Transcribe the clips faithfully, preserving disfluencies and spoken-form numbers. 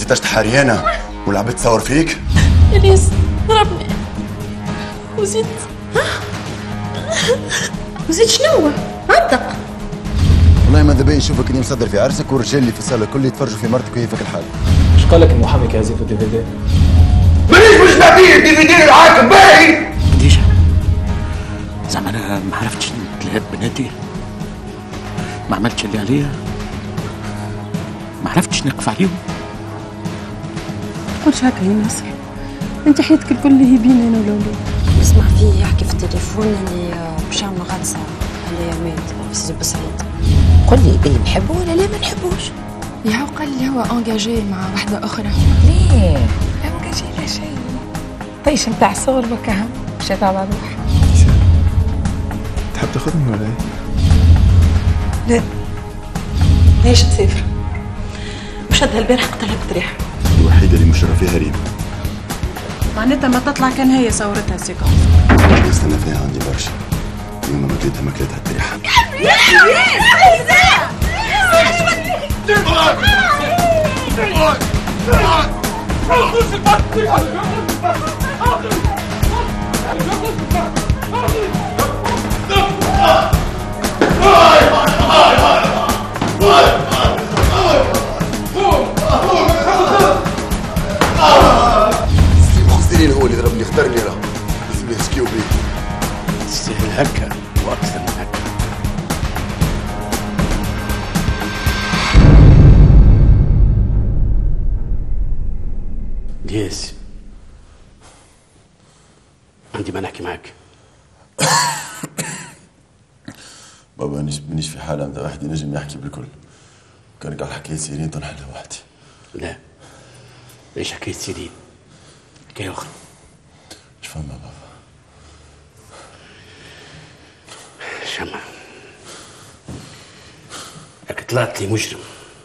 زيد تحاري انا ولعبت تصور فيك؟ الياس ضربني وزيد وزيد شنو؟ عندك والله ماذا بيا نشوفك اني مصدر في عرسك والرجال اللي في الصاله الكل يتفرجوا في مرتك وهي فيك الحال. ايش قال لك المحامي كازي في الدي في دي؟ مانيش مش نبيه الدي في دي العاقب باهي. خديجة زعما انا ما عرفتش نتلهب بناتي، ما عملتش اللي عليا، ما عرفتش نقف عليهم. تقولش هكا يا ناصر، انت حياتك الكل هي بينا انا والأولاد. نسمع فيه يحكي في التليفون اللي باش يعمل غطسه على يومين في سيدي بوسعيد. قل لي ايه نحبه ولا لا ما نحبوش؟ يا قال لي هو انجاجي مع واحده اخرى. ليه؟ انجاجي لا شيء، طيش نتاع صور بكا مشات على روح. تحب تاخذني ولا ايه؟ لا ليش تسافر؟ مشات هالبارح قتلت ريحه الوحيده اللي مشرفه فيها ريم. معناتها ما تطلع كان هي صورتها سيكونس. استنى فيها عندي برشا. يوم ما كليتها ما كليتها التريحه. سليم خزيرين هو اللي ضربني اختارني راه لازم يحكيو بيه. تستاهل هكا واكثر من هكا. الياس عندي ما نحكي معك. بابا مانيش مانيش في حاله نتاع واحد ينجم يحكي بالكل. كان قاعد حكايه سيرين تنحلها وحدي. لا ليش حكايه سيرين؟ حكايه اخرى. اش فما بابا؟ شمع راك طلعت لي مجرم.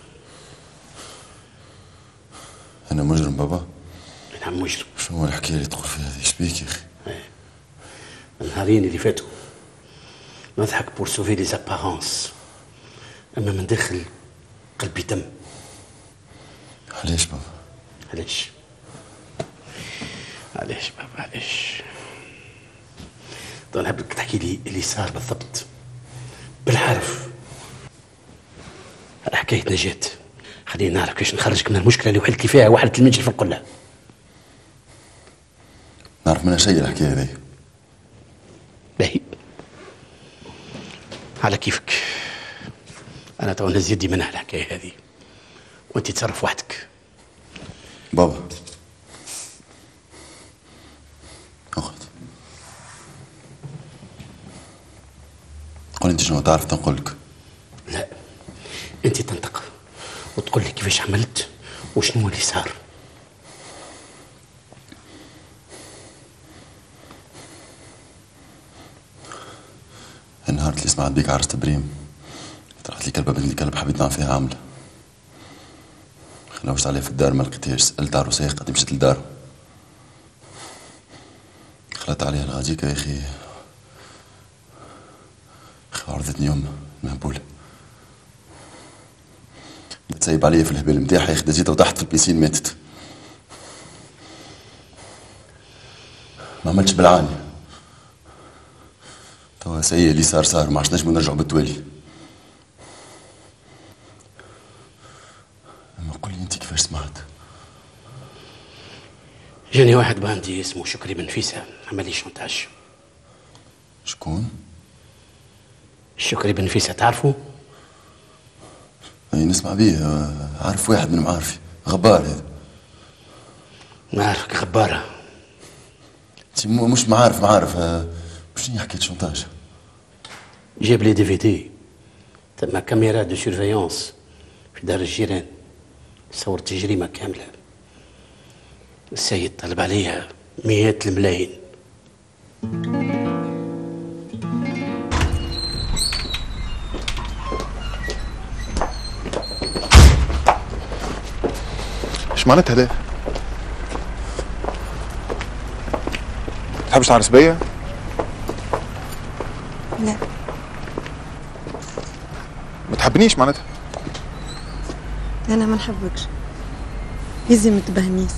انا مجرم بابا؟ نعم مجرم. شنو الحكايه اللي تقول فيها هذه؟ اش بيك يا اخي؟ النهارين اللي فاتوا نضحك بور سوفي لي زابارونس، اما من داخل قلبي دم. علاش بابا؟ علاش؟ علاش بابا علاش؟ طيب نحبك تحكي لي اللي صار بالضبط بالحرف على حكاية نجاة. خلينا نعرف كيفاش نخرجك من المشكلة اللي وحلت لي فيها وحلت المنجل في القلة. نعرف منها شيء الحكاية هذه؟ باهي على كيفك. أنا تو نهز يدي منها الحكاية هذه وأنت تصرف وحدك. بابا اخذ قول انت شنو تعرف تنقول لك. لا انت تنطق وتقول لي كيفاش عملت وشنو اللي صار. النهار اللي سمعت بيك عرست بريم طلعت لي كلبه بنت الكلب حبيت نعمل فيها عامله. خلوشت عليها في الدار ما لقيتهاش، سالت على الرسايق قد مشيت للدار. خلت عليها الغاديكا يا اخي. اخي عرضتني امها مهبوله. تسيب عليا في الهبال نتاعها يا اخي دزيتها وتحت في البيسين ماتت. ما عملتش بالعاني. توا سيء اللي صار صار ما عادش نجمو نرجعو بالتوالي. اما قول لي انت كيفاش سمعت؟ جاني واحد باندي اسمه شكري بن فيسا عمل لي شونتاج. شكون؟ شكري بن فيسا تعرفه؟ اي نسمع بيه، عارف واحد من معارفي غبار هذا. نعرفك غبارة. انت مش معارف معارف شنو حكاية شونتاج؟ جاب لي دي في دي تما كاميرا دو سيرفيونس في دار الجيران صورت جريمة كاملة. السيد طلب عليها مئات الملايين. ايش معناتها ده؟ تحبش تعرس بيا؟ لا ما تحبنيش معناتها؟ انا ما نحبكش. يزي متبهميس.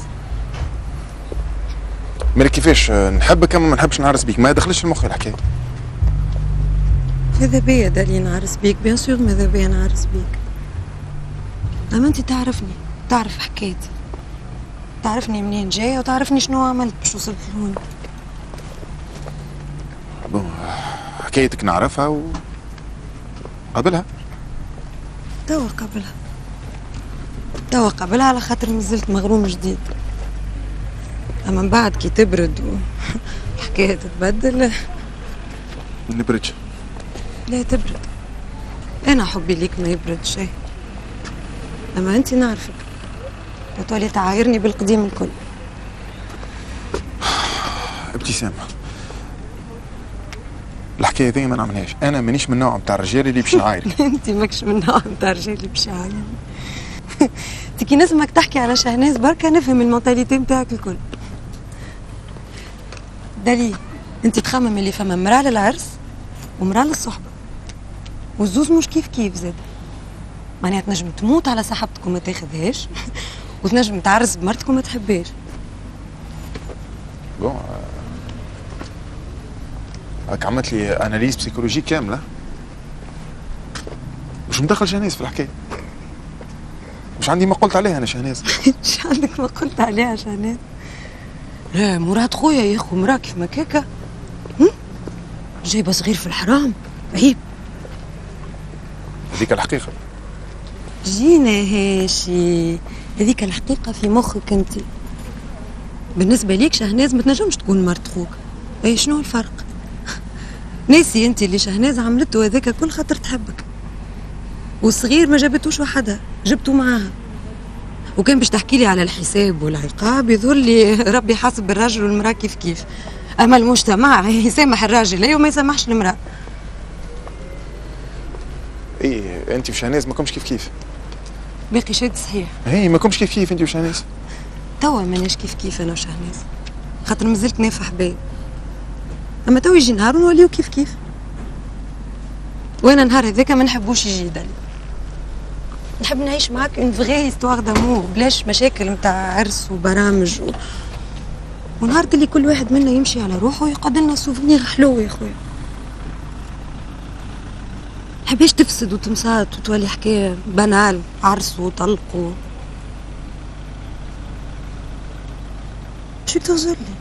مالك كيفاش نحبك اما ما نحبش نعرس بيك، ما دخلش في مخي الحكايه. ماذا بيا دالي نعرس بيك؟ بيان سور ماذا بيا نعرس بيك، اما انت تعرفني، تعرف حكايتي، تعرفني منين جايه وتعرفني شنو عملت باش وصلت لهون. بون حكايتك نعرفها و قبلها توا قبلها توا قبلها على خاطر مازلت مغروم جديد، اما من بعد كي تبرد والحكايه تتبدل نبردش. لا تبرد، انا حبي ليك ما يبرد شيء، اما انت نعرفك وتولي تعايرني بالقديم الكل. ابتسامه الحكايه ذي ما نعملهاش، انا مانيش من النوع نتاع الرجال اللي باش نعايرك. انت ماكش من النوع نتاع الرجال اللي باش يعايرني. انت كي نسمعك تحكي على شهناز بركه نفهم المونتاليتي نتاعك الكل. دليل انت تخمم اللي فما مراه للعرس ومراه للصحبه، والزوز مش كيف كيف زاد، معناها تنجم تموت على صاحبتك وما تاخذهاش وتنجم تعرس بمرتك وما تحبهاش. بون هاك عملت لي اناليز بسيكولوجيك كامله، مش مدخل شهناز في الحكايه، مش عندي ما قلت عليها انا شهناز. مش عندك ما قلت عليها شهناز؟ لا مراد خويا يا اخو، مراه كيف مكاكا جايبه صغير في الحرام، عيب. هذيك الحقيقه. جينا هاشي، هذيك الحقيقه في مخك انت. بالنسبه ليك شهناز ما تنجمش تكون مرت خوك، اي شنو الفرق؟ ناسي انت اللي شهناز عملته هذاك كل خاطر تحبك، والصغير ما جابتوش وحدها، جبته معاها. وكان باش تحكي لي على الحساب والعقاب يظهر لي ربي حاسب الراجل والمراه كيف كيف، اما المجتمع يسامح الراجل اي وما يسامحش المراه. اي انت وشهناز ما كومش كيف كيف. باقي شاد صحيح. هي ما كومش كيف كيف انت وشهناز. توا ماناش كيف كيف انا وشهناز، خاطر مازلت نافح بيا، اما تو يجي نهار ونوليو كيف كيف، وانا نهار هذاك ما نحبوش يجي دالي، نحب نعيش معاك اون فغي هيستوار دامور بلاش مشاكل نتاع عرس وبرامج و... ونهار اللي كل واحد منا يمشي على روحه ويقعد لنا سوفنير حلو يا خويا. نحبش تفسد وتمسات وتولي حكايه بنال عرس وطلق و... شو تغزر لي؟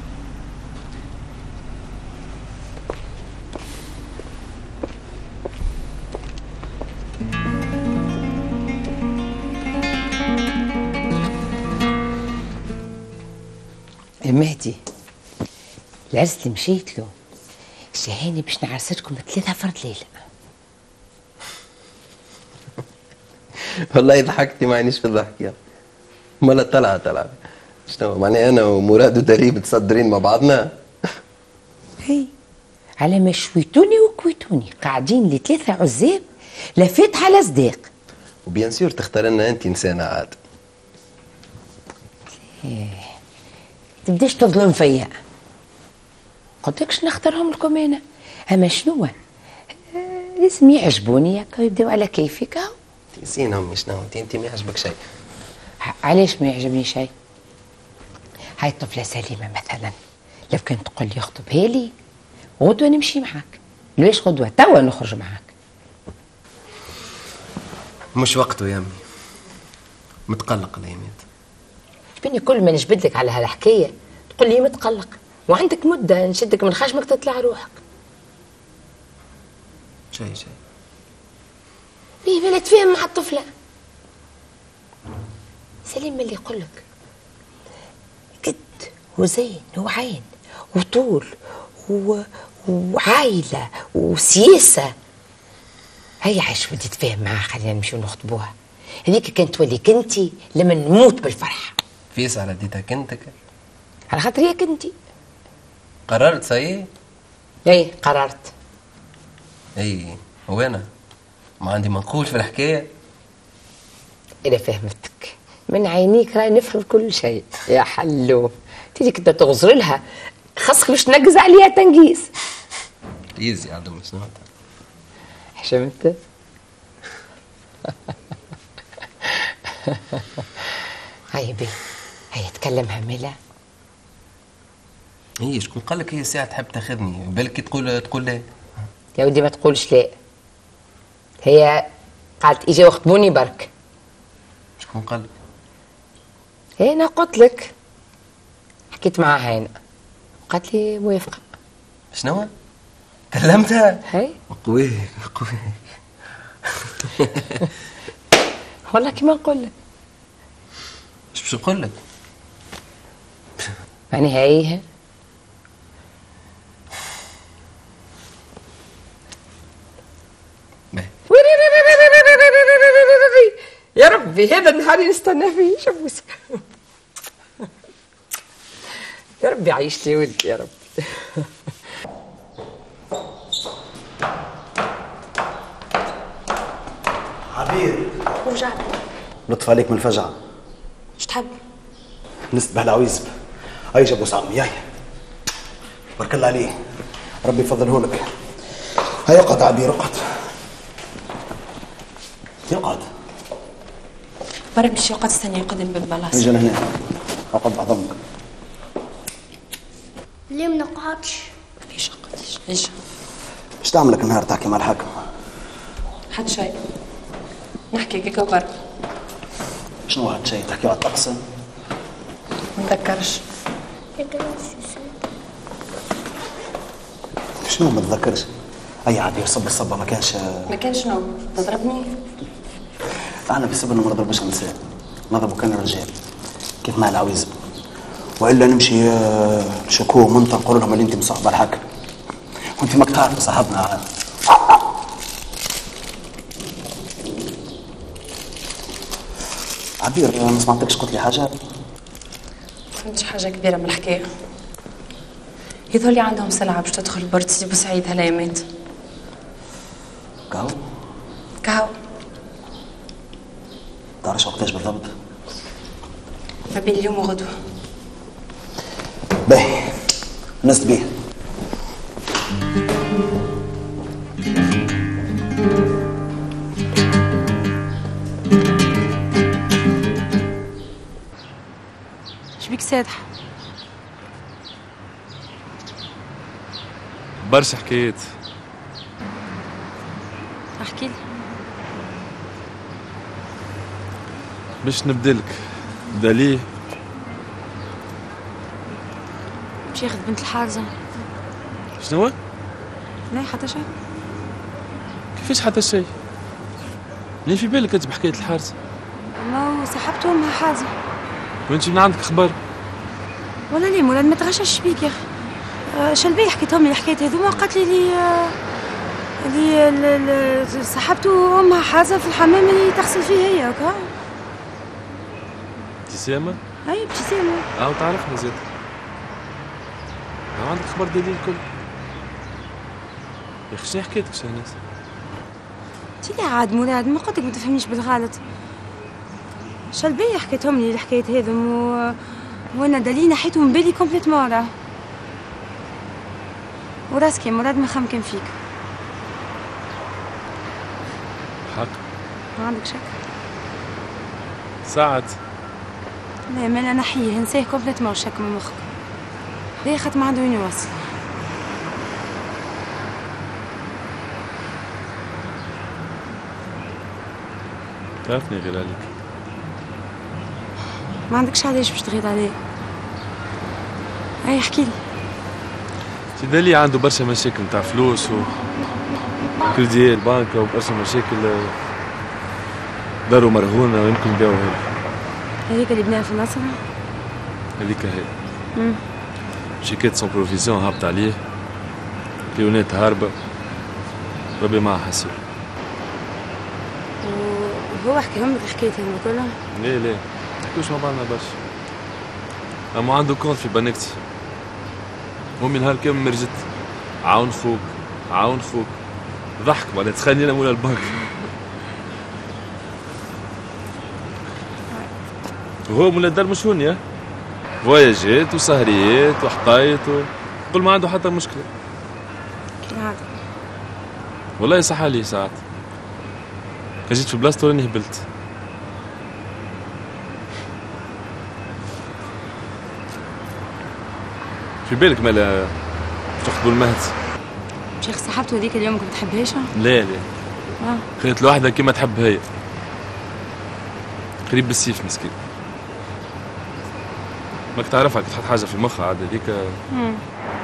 يا مهدي، العرس اللي مشيت له شهاني باش نعرستكم ثلاثة فرد ليلة. والله ضحكتي معنيش في الضحك يا مالا طلعة طلعة شنو معني انا ومراد ودليل متصدرين مع بعضنا. هي على ما شويتوني وكويتوني قاعدين لثلاثة عزاب لا فاتحة لا صداق. وبيان سور تختار لنا انت انسانة عاد. ايه تبداش تظلم فيا، قلتلكش نختارهم لكم انا، اما شنو آه لازم يعجبوني هكا ويبداو على كيفك. اهو تنسينهم شنو انت انت ما يعجبك شيء. علاش ما يعجبني شيء؟ هاي الطفلة سليمة مثلا لو كان تقول لي اخطبها لي غدوة نمشي معاك، ليش غدوة توا نخرج معاك. مش وقته يا امي، متقلق الايامات. شبيني كل ما نجبد لك على هالحكاية تقول لي متقلق، وعندك مدة نشدك من خشمك تطلع روحك. شيء شيء ليه بلا تفهم مع الطفلة؟ سليم اللي يقولك قد وزين وعين وطول و... وعائلة وسياسة. هيا عايش ودي تفهم معها، خلينا نمشيو نخطبوها. هذيك كانت تولي كنتي لما نموت بالفرحة. فيس على ديتها كنتك على خاطر هي كنتي. قررت صحيح؟ اي قررت. اي وانا ما عندي ما نقول في الحكاية. إذا فهمتك من عينيك راي نفهم كل شيء يا حلو. تيجي كنت تغزر لها خاصك باش تنقز عليها تنقيس. ايزي عدم شنو حشمت. هيا بيه، هيا تكلمها ملا. هي شكون قال لك هي ساعه تحب تاخذني؟ بالك تقول تقول لا. يا ودي ما تقولش لا، هي قالت اجا وخطبوني برك. شكون قال لك؟ هي انا قلت لك، حكيت معاها انا قالت لي موافقه. شنو؟ كلمتها؟ هي قوي قوي. والله كيما نقول لك. اش باش نقول لك؟ يعني هي يا ربي هذا النهار اللي نستنى فيه شبوس. يا ربي عيش لي ولدي يا ربي. عبير وجعت. لطف عليك من الفجعة. اش تحب؟ نستبه العويزب. هاي جابوا عمي هاي. بارك الله عليه. ربي يفضله لك. هاي اقعد عبير اقعد. اقعد. برا باش يقعد استنى يقدم بالبلاصه. اجي لهنا. اقعد بعض امك. ليه ما نقعدش؟ ليش قعدتش؟ ايش؟ ايش تعملك النهار تحكي مع الحاكم؟ حد شيء. نحكي كيكا برا. شنو هاد شيء تحكي على الطقس؟ ما نتذكرش. شنو ما تذكرش؟ اي عبير صب الصبه ما كانش ما كانش شنو؟ تضربني؟ احنا في سبب ما نضربوش النساء، نضربوا كان الرجال كيف مع العويزب، والا نمشي نشكوه منطق نقول لهم اللي انت مصاحبه الحاكم وانت ما تعرف صاحبنا عاد. عبير ما سمعتكش قلت لي حاجه؟ ما فهمتش حاجه كبيره من الحكايه. يظهر لي عندهم سلعه باش تدخل برد سيدي بوسعيد هالايامات. كاو؟ كاو. تعرفش وقتاش بالضبط؟ ما بين اليوم وغدوه. باهي نست بيه. شبيك سادحة؟ برشا حكايات. احكي لي. باش نبدلك نبدا ليه؟ باش ياخذ بنت الحارزة. شنو؟ لا حتى شيء. كيفاش حتى شيء؟ منين في بالك انت بحكاية الحارزة؟ ما هو سحبته امها حارزة. وانت من عندك خبر؟ ولا ليه مولانا ما تغشش بيك يا اخي. أه شلبي حكيتهم لي الحكاية هذوما قالت لي لي أه اللي سحبته امها حارزة في الحمام اللي تغسل فيه هي هكا. ابتسامة؟ اي ابتسامة. اه وتعرفني زاد. ما عندك خبر دليل الكل. يا اخي شنو حكايتك شهناز؟ تي عاد مولاد ما قلت لك ما تفهمنيش بالغلط. شلبية حكيتهم لي الحكايات هذم و... وانا دليل نحيته من بالي كومبليتمون راه. وراسك يا مراد ما خمكن فيك. حق. ما عندك شك؟ ساعد. لا ما انا نحيه نساه كومبليتمون شك من مخك. ليه خاطر ما عنده وين يوصل. تعرفني غير عليك. ما عندكش علاش باش تغير عليه. اي احكي لي. سيدي لي عنده برشا مشاكل نتاع فلوس و كريدي البنكة وبرشا مشاكل. دارو مرهونة ويمكن نبيعو هذا. هذيك اللي بناها في النصر؟ هذيك هي. امم شيكات سون بروفيزيون هابط عليه. كليونات هاربة. ربي معاه حسيب. وهو حكيهم لك الحكايات هذوما كلها؟ ليه ليه نحكيوش مع بعضنا برشا. اما عنده كونت في بنكتي. امي نهار كامل مرجت عاون خوك عاون خوك ضحك بعدين تخلينا مولا البنك. وهو مولا الدار مشهون يا فواياجات وسهريات وحطايط و... قل ما عنده حتى مشكلة. كالعادة. والله يصح عليه ساعات. كان جيت في بلاصته راني هبلت. في بالك مالا تاخذ بالمهد؟ شيخ صاحبته هذيك اليوم كنت تحبهاش؟ لا لا اه خذت الواحدة كيما تحب هي، قريب بالسيف مسكين. ماك تعرفها كي تحط حاجة في مخها عاد هذيك. امم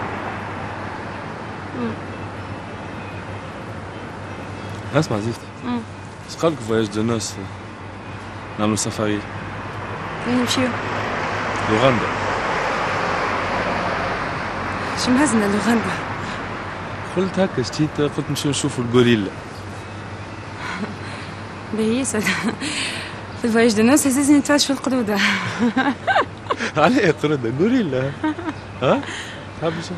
اسمع زيفت، اش قالك فواياج دو نوس نعملو سفاري؟ وين نمشيو؟ لوغندا. شو مهزنا لوغندا؟ قلت هكا شتيت، قلت نمشيو نشوفو الغوريلا. باهي ياسر في الفواياج دو نوس اساسا نتفرج في القرودة. علاه قرودة؟ غوريلا ها؟ تحب شو؟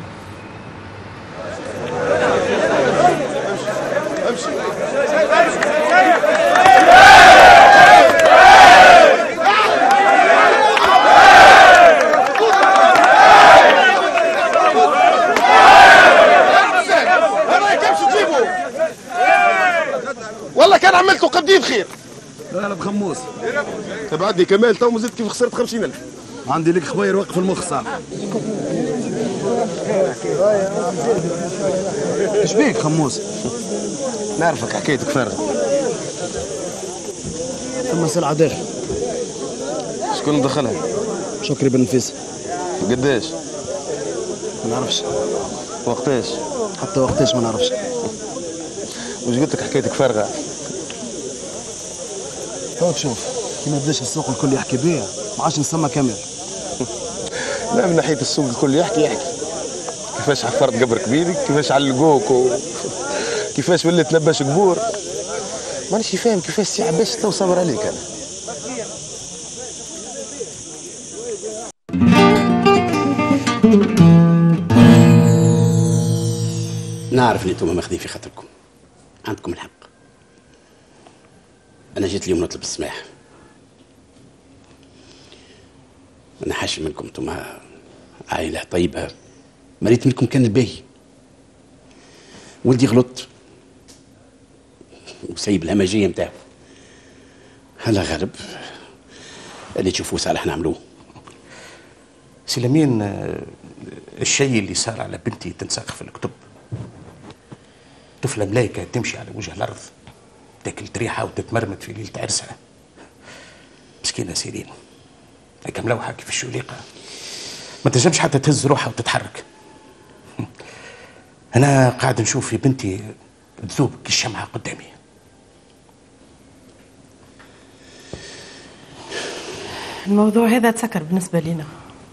والله كان عملته قديم خير. لا لا بخموس. تبعدني كمال تو زدت كيف خسرت خمسين ألف. عندي لك خبير وقف المخ صالح. ايش بيك خموس؟ نعرفك حكايتك فارغة. ثم سلعة داخل. شكون دخلها؟ شكري بن نفيس. قداش؟ ما نعرفش. وقتاش؟ حتى وقتاش ما نعرفش. وش قلت لك حكايتك فارغة؟ تو تشوف كي ما بداش السوق الكل يحكي بيا ما عادش نسمى كامل. لا من ناحية السوق الكل يحكي يحكي. كيفاش حفرت قبر كبيرك، كيفاش علقوك و... كيفاش وليت لباش قبور. مانيش فاهم كيفاش سي عباس تو صبر عليك أنا. نعرف اللي انتم ماخذين في خاطركم، عندكم الحق. انا جيت اليوم نطلب السماح. انا حاشم منكم، انتم عائله طيبه، مريت منكم كان الباهي. ولدي غلط وسيب الهمجيه نتاعو. هلا غالب اللي تشوفوه صالح نعملوه. سليمين، الشيء اللي صار على بنتي تنساق في الكتب. طفلة ملايكة تمشي على وجه الأرض، تاكل ريحة وتتمرمد في ليلة عرسها. مسكينة سيرين، هيك ملوحة كيف الشوليقة، ما تنجمش حتى تهز روحها وتتحرك. أنا قاعد نشوف في بنتي تذوب كالشمعة قدامي. الموضوع هذا تسكر بالنسبة لنا.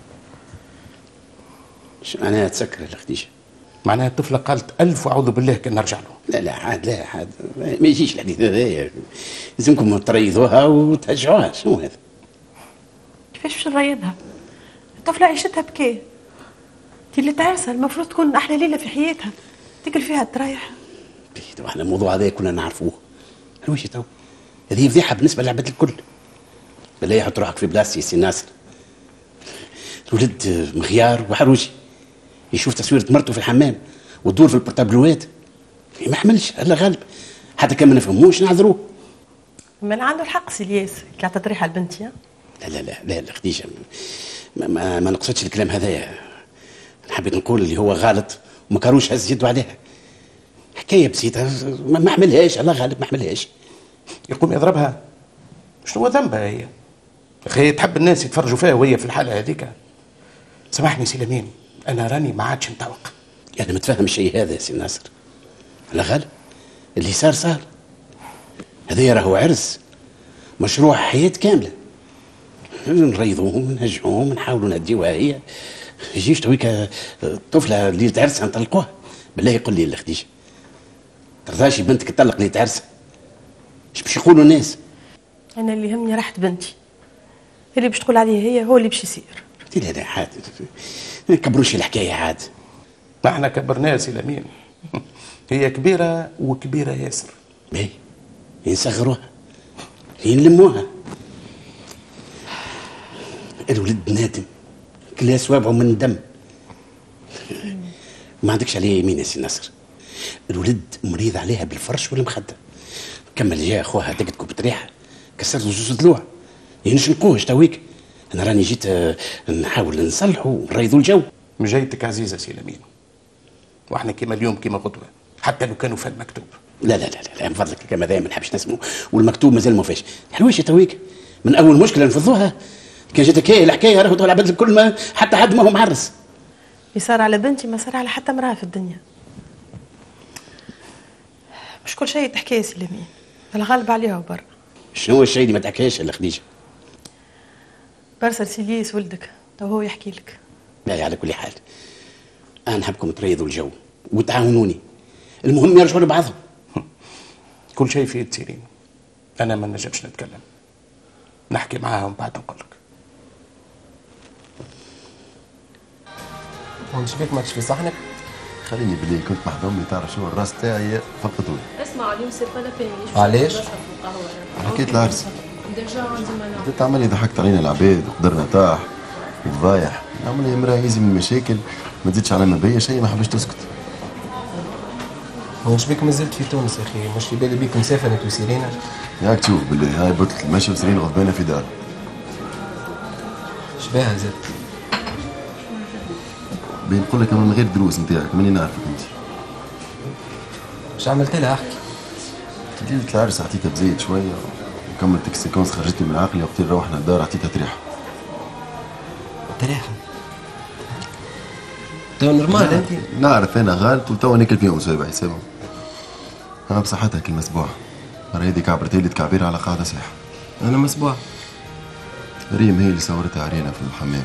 شو معناها تسكر يا خديجة؟ معناها الطفلة قالت ألف وأعوذ بالله كان نرجع له. لا لا عاد لا عاد ما يجيش الحديث هذايا، لازمكم تريضوها وتهجعوها. شنو هذا؟ كيفاش باش نريضها؟ الطفلة عيشتها بكي، انت اللي تعرسها المفروض تكون أحلى ليلة في حياتها، تاكل فيها تريح. احنا الموضوع هذا كنا نعرفوه. واش تو؟ هذه فضيحة بالنسبة للعباد الكل. بالله يحط روحك في بلاصتي سي ناصر. الولد مغيار وحروجي، يشوف تصويرة مرته في الحمام وتدور في البورتابلوات، ما حملش الله غالب. حتى كان ما نفهموش نعذروه. من عنده الحق سي الياس كي عطات ريحة لبنتي. لا لا لا لا لا خديجة، ما, ما, ما نقصدش الكلام هذايا. حبيت نقول اللي هو غلط وما كاروش هز يده عليها. حكاية بسيطة ما حملهاش الله غالب، ما حملهاش. يقوم يضربها؟ شنو ذنبها هي؟ اخي تحب الناس يتفرجوا فيها وهي في الحالة هذيك؟ سامحني سي لمين، انا راني ما عادش نتوق. انا متفهم الشيء هذا يا سي ناصر، على غالب اللي صار صار. هذا راهو عرس، مشروع حياة كاملة. نريضوهم نهجعوهم نحاولوا نهديوها. هي يجيش تويك الطفلة ليلة عرسها نطلقوها. بالله يقول لي خديجة، ترضاش بنتك تطلق ليلة عرسها؟ ايش باش يقولوا الناس؟ انا اللي يهمني راحة بنتي، اللي باش تقول عليه هي هو اللي باش يصير. لا لا عاد ما نكبروش الحكاية عاد. ما احنا كبرناها سي لمين. هي كبيرة وكبيرة ياسر. باهي ينصغروها ينلموها. الولد نادم كلها سوابعه من دم. ما عندكش عليه يمين يا سي ناصر. الولد مريض عليها بالفرش والمخدة. كمل جا اخوها دقت كوبة ريحة كسرت زوز ضلوع. ينش نقوهش تويك. انا راني جيت نحاول نصلحه ونريضوا الجو. من جهتك عزيزه سي لمين، واحنا كيما اليوم كيما غدوه حتى لو كانوا في المكتوب. لا لا لا لا من فضلك كما دايما ما نحبش نسمو، والمكتوب مازال ما فيش. حلوش تويك من اول مشكله نفضوها، كان جاتك هي الحكايه راهو تقول عباد الكل ما حتى حد ما هو معرس. اللي صار على بنتي ما صار على حتى امراه في الدنيا. مش كل شيء تحكي يا سي لمين، الغالب عليها برا. شنو هو الشيء اللي ما تحكيش الا خديجه؟ برسل سيليس ولدك تو هو يحكي لك. لا على كل حال انا نحبكم تريضوا الجو وتعاونوني، المهم يرجعوا لبعضهم. كل شيء في يد سيرين، انا ما نجمش نتكلم، نحكي معاهم بعد نقول لك. وانت شبيك ماكش في صحنك؟ خليني باللي كنت محضوم لي تعرف شنو الراس تاعي فقدوني. اسمع اليوم سي با لا بين. علاش؟ حكيت العرس. بديت عملي ضحكت علينا العباد وقدرنا طاح وفضايح، عملي امراه يزي من المشاكل ما تزيدش على ما بيا شيء ما حبش تسكت. وانت بيك مازلت في تونس يا اخي، مش في بالي بيك مسافر انت وسيرين؟ ياك تشوف باللي هاي بطلت المشي وسيرين غضبانه في دار. شباها زاد؟ بين نقول لك من غير دروس نتاعك ماني نعرفك انت. اش عملت لها احكي؟ ليلة العرس عطيتها بزيد شويه وكملت السيكونس خرجتني من عقلي وقت اللي روحنا الدار عطيتها تريحه. تريحه؟ تو نورمال انت؟ نعرف انا غلط وتوا ناكل فيهم صوابعي سامع. انا بصحتها كل مسبوع. مرة هذيك كعبرتي لي تكعبير على قاعده صحيحه. انا مسبوع. ريم هي اللي صورتها علينا في الحمام.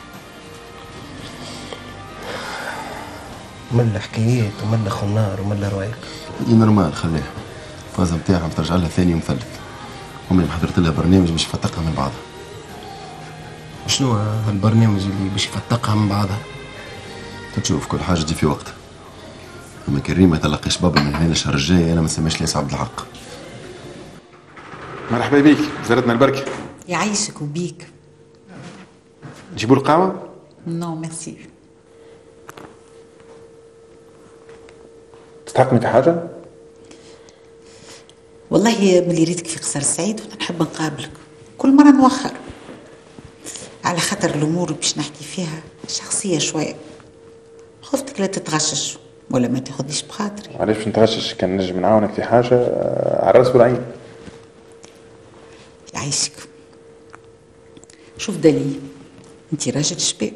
ملا حكايات وملا خنار وملا روايق. هي نورمال خليها. الفازه نتاعها بترجع لها ثاني ومثلث. عمري ما حضرت لها برنامج باش يفتقها من بعضها. شنو هالبرنامج اللي باش يفتقها من بعضها؟ تشوف كل حاجه تجي في وقتها. اما كريم ما تلقيش بابا من هنا الشهر الجاي انا ما نسميش ليس عبد الحق. مرحبا بيك زارتنا البركه. يعيشك وبيك. نجيبوا القهوه؟ نو ميرسي. تستحقني في حاجه؟ والله ملي ريتك في قصر السعيد وانا نحب نقابلك، كل مره نوخر على خاطر الامور باش نحكي فيها شخصيه شويه، خفتك لا تتغشش ولا ما تاخذيش بخاطري. علاش باش نتغشش؟ كان نجم نعاونك في حاجه على الراس والعين. يعيشك. شوف دليل، انت راجل شباب.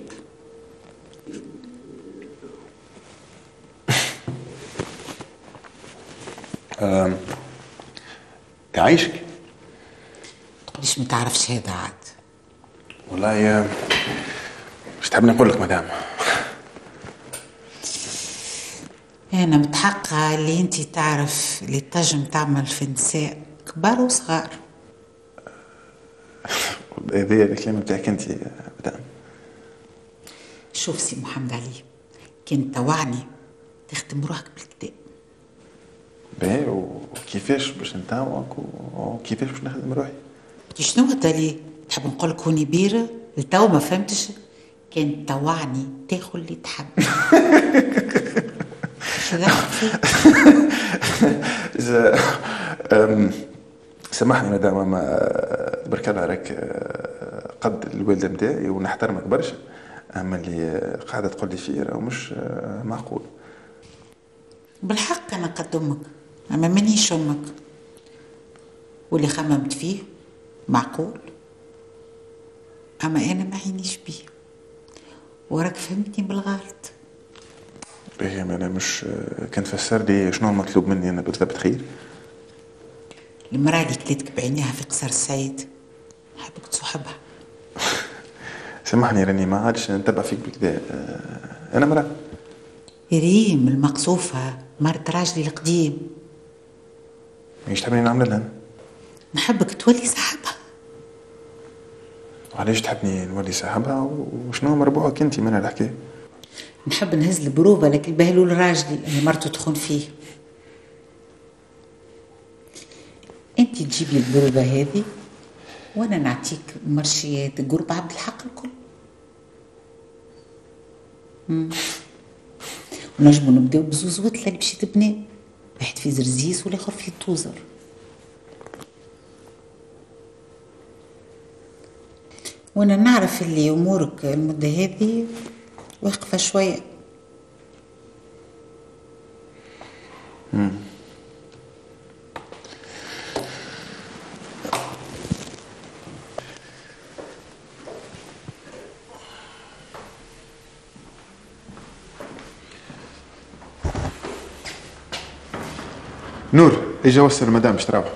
أم. يعيشك. تقوليش ما تعرفش هذا عاد. والله مش تحبني نقول لك مدام. انا متحققه اللي انت تعرف اللي تنجم تعمل في النساء كبار وصغار. هذا الكلام بتاعك انت مدام. شوف سي محمد علي، كان توعني تخدم روحك بالكتاب. باهي وكيفاش باش نتاوعك وكيفاش باش نخدم روحي؟ شنو الدليل؟ تحب نقول لك هوني بيرة؟ لتو ما فهمتش؟ كان توعني تاخذ اللي تحب. إذا سامحني مدام، اما تبارك الله راك قد الوالده نتاعي ونحترمك برشا، اما اللي قاعده تقول لي فيه راه مش معقول. بالحق انا قد امك، اما مانيش امك، واللي خممت فيه معقول، اما انا ما عينيش بيه وراك فهمتني بالغلط. باهي انا مش كان تفسر لي شنو المطلوب مني انا بالضبط خير؟ المراه اللي كليتك بعينيها في قصر السعيد حبك تصاحبها. سامحني راني ما عادش نتبع فيك بالكدا، انا مراه. ريم المقصوفه مرت راجلي القديم. ايش تحبني نعمل لها؟ نحبك تولي صاحبها. وعلاش تحبني نولي صاحبها وشنو مربوعك انت من الحكايه؟ نحب نهز البروفه لك البهلول راجلي اللي مرته تخون فيه. انت تجيبي البروفه هذه وانا نعطيك مرشيات قرب عبد الحق الكل. امم ونجمو نبداو بزوز وتله اللي باش تبناو، واحد في زرزيس والاخر في توزر. وانا نعرف اللي امورك المده هذه واقفة شوية. مم. نور اجا وصل المدام باش تروح.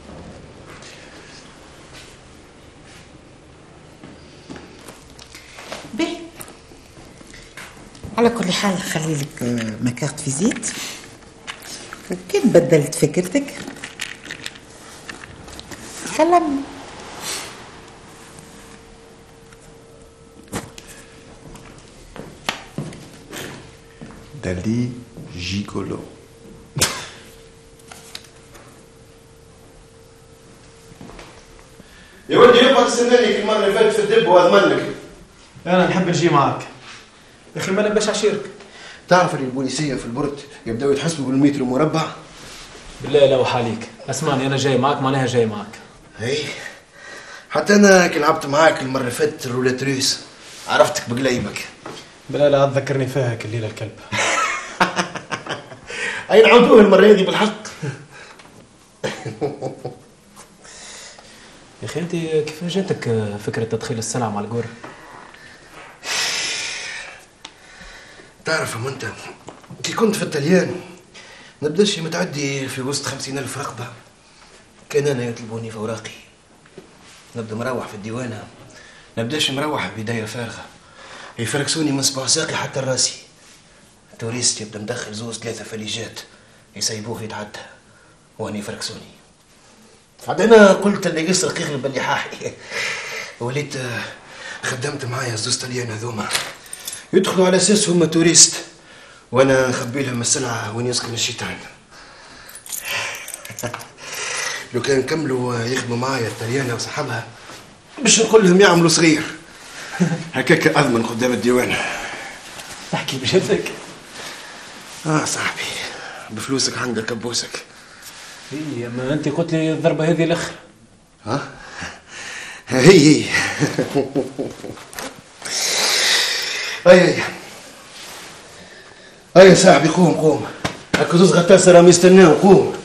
باهي على كل حال خلي لك مكارت فيزيت، وكي بدلت فكرتك كلمني. دالي جيكولو. يا ولدي يقعد تستناني المره اللي فاتت في الدب واضمن لك. انا نحب نجي معاك يا اخي، ما نباش عشيرك. تعرف اللي البوليسيه في البرد يبداو يتحسبوا بالمتر المربع. بالله لا وحاليك، اسمعني انا جاي معاك معناها جاي معاك. اي حتى انا كي لعبت معاك المره اللي فاتت الرولات روس عرفتك بقليبك. بالله لا تذكرني فيها الليله الكلب. اي نعاودوه المره هذه بالحق. يا اخي انت كيف جاتك فكره تدخيل السلعه مع الجور؟ تعرف انت كي كنت في الطليان نبدا شي متعدي في وسط خمسين ألف رقبة، كان أنا يطلبوني في أوراقي، نبدا مروح في الديوانة، نبداش مروح بداية فارغة، يفركسوني من صباع ساقي حتى راسي. توريست يبدا مدخل زوز ثلاثة فليجات يسيبوه يتعدى وهني يفركسوني. عاد أنا قلت اللي يسرق يغلب اللي حاحي. وليت خدمت معايا زوز طليان هذوما يدخلوا على اساس هما توريست وانا نخبي لهم السلعه وين يسكن الشيطان. لو كان كملوا يخدموا معايا الطليانه وصحابها باش نقول لهم يعملوا صغير هكاك اضمن قدام الديوان. تحكي بجدك؟ اه صاحبي بفلوسك عندك كبوسك. اي اما انت قلت لي الضربه هذه الاخر. ها هي هي. اي اي اي يا صاحبي قوم قوم، هاكا زوز غطاسه راهم يستناو، قوم.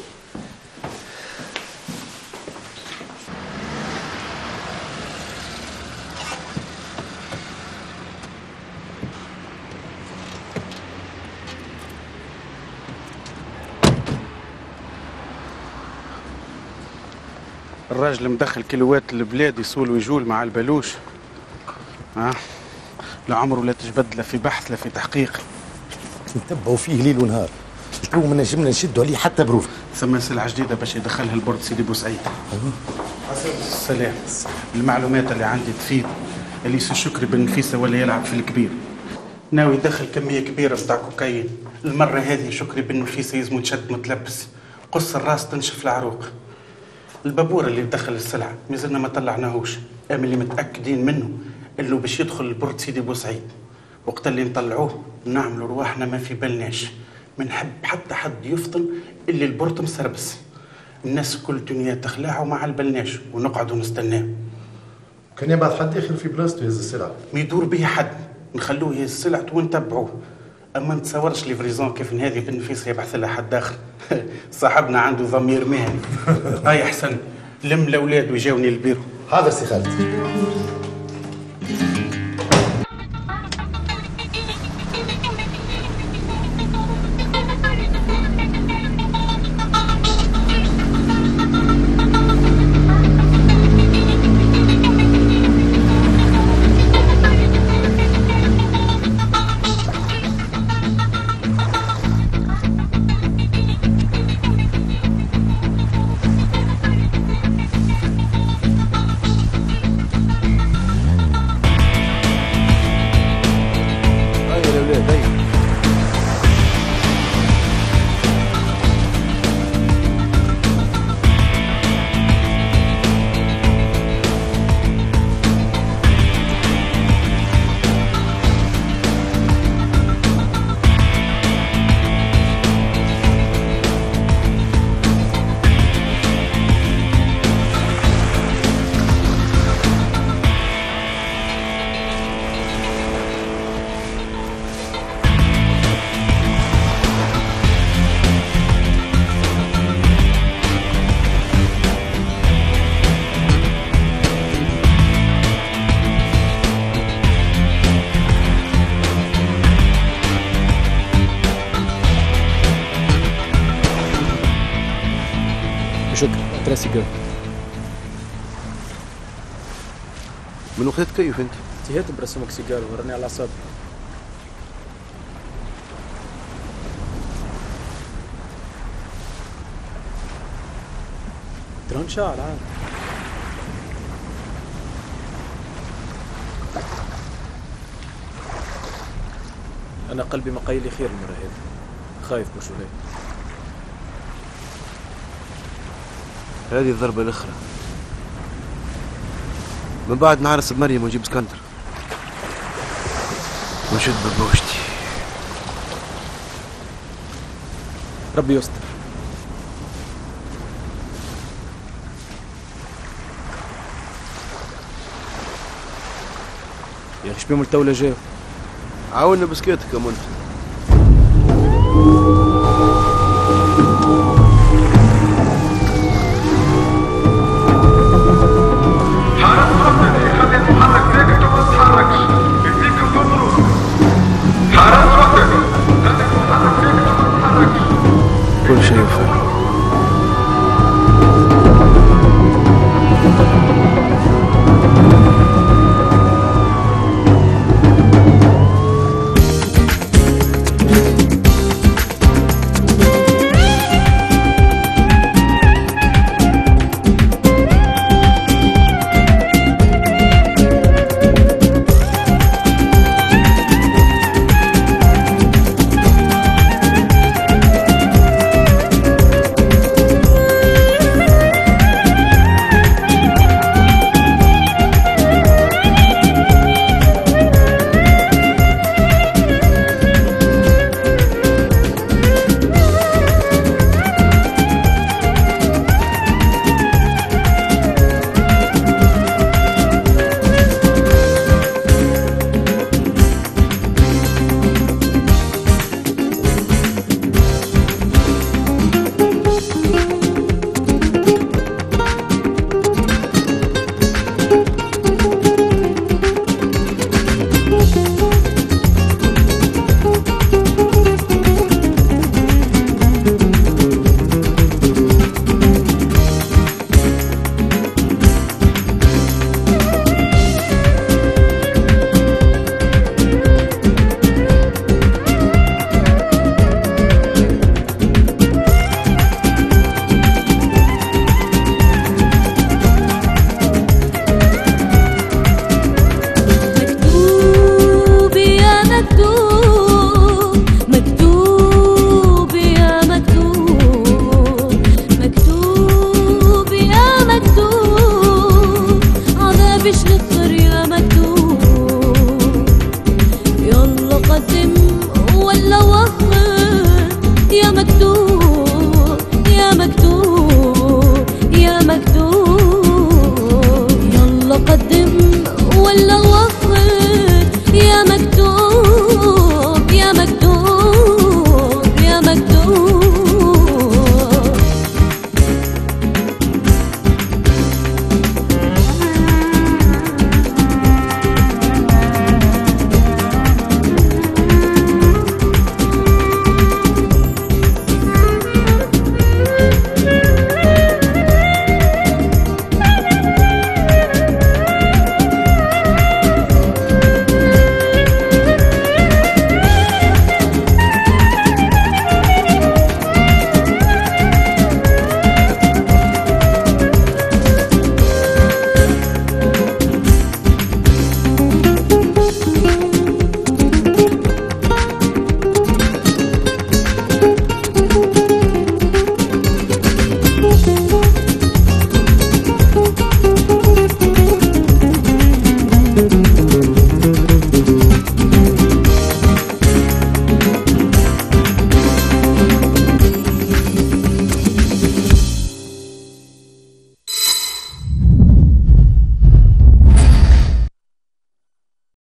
الراجل مدخل كيلوات البلاد يسول ويجول مع البلوش. ها لا عمره لا تجبد لا في بحث لا في تحقيق. نتبعوا فيه ليل ونهار، شنو ما نجمنا نشدوا عليه حتى بروف. ثم سلعه جديده باش يدخلها البورد سيدي بوسعيد. السلام. المعلومات اللي عندي تفيد اللي سي شكري بن نفيسه ولا يلعب في الكبير، ناوي يدخل كميه كبيره بتاع كوكايين. المره هذه شكري بن نفيسه يزمو تشد متلبس، قص الراس تنشف العروق. البابور اللي دخل السلعه مازلنا ما طلعناهوش، اما اللي متاكدين منه انه باش يدخل البورد سيدي بوسعيد. وقت اللي نطلعوه نعملوا رواحنا ما في بالناش، ما نحب حتى حد يفطن اللي البورت مسربس. الناس كل دنيا تخلعوا مع البلناش ونقعدوا نستناه. كان يبعث حد ياخذ في بلاصته يهز السلعه. ما يدور به حد، نخلوه يهز سلعته ونتبعوه. اما ما نتصورش ليفريزون كيف هذه بالنفيس يبعث لها حد اخر. صاحبنا عنده ضمير مهني. هاي احسن لم الاولاد ويجاوني البيرو. حاضر سي خالد. تراسي جو. من وقت كيف انت؟ انتهيت برسمك سيجار وراني على اعصابي. درون شاعر عاد. انا قلبي ما قايل لي خير المره هذه، خايف بوشولي. هذه الضربة الأخرى من بعد نعرس بمريم ونجيب اسكندر ونشد ببوشتي. ربي يستر. يا اخي شبيهم التولة جاو. عاوننا بسكيتك يا منت.